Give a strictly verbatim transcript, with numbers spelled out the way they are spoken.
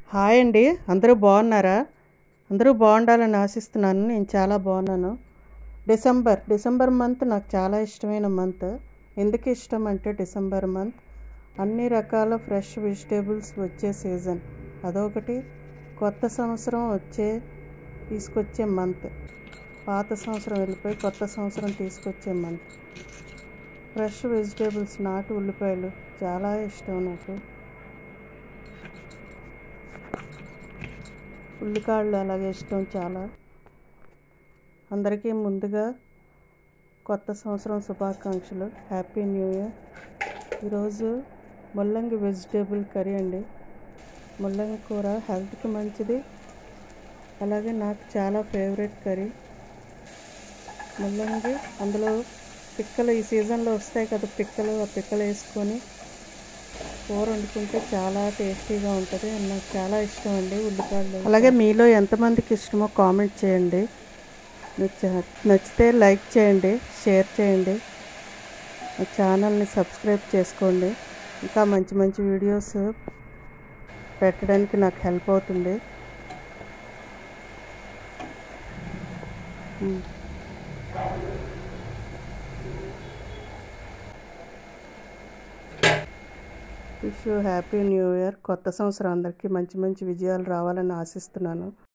Hi అండి. అందరూ బాగున్నారా? అందరూ బాగుండాలని ఆశిస్తున్నాను. నేను చాలా బాగున్నాను. డిసెంబర్ డిసెంబర్ మంత్ నాకు చాలా ఇష్టమైన మంత్. ఎందుకు ఇష్టం అంటే డిసెంబర్ మంత్ అన్ని రకాల ఫ్రెష్ వెజిటేబుల్స్ వచ్చే సీజన్. అదొకటి కొత్త సంవత్సరం వచ్చే తీసుకొచ్చే మంత్. పాత సంవత్సరం వెళ్ళిపోయి కొత్త సంవత్సరం తీసుకొచ్చే మంత్. ఫ్రెష్ వెజిటేబుల్స్, నాటు ఉల్లిపాయలు చాలా ఇష్టం నాకు. ఉల్లికాడలు అలాగే ఇష్టం చాలా. అందరికీ ముందుగా కొత్త సంవత్సరం శుభాకాంక్షలు. Happy new year. ఈరోజు ముల్లంగి వెజిటేబుల్ కర్రీ అండి. ముల్లంగి కూర హెల్త్కి మంచిది, అలాగే నాకు చాలా ఫేవరెట్ కర్రీ ముల్లంగి. అందులో పిక్కలు ఈ సీజన్లో వస్తాయి కదా, పిక్కలు ఆ పిక్కలు వేసుకొని కూర వండుకుంటే చాలా టేస్టీగా ఉంటుంది. నాకు చాలా ఇష్టం అండి ఉల్లిపాయలు. అలాగే మీలో ఎంతమందికి ఇష్టమో కామెంట్ చేయండి. నచ్చితే లైక్ చేయండి, షేర్ చేయండి, మా ఛానల్ని సబ్స్క్రైబ్ చేసుకోండి. ఇంకా మంచి మంచి వీడియోస్ పెట్టడానికి నాకు హెల్ప్ అవుతుంది. Wish you happy new year. కొత్త సంవత్సరం అందరికీ మంచి మంచి విజయాలు రావాలని ఆశిస్తున్నాను.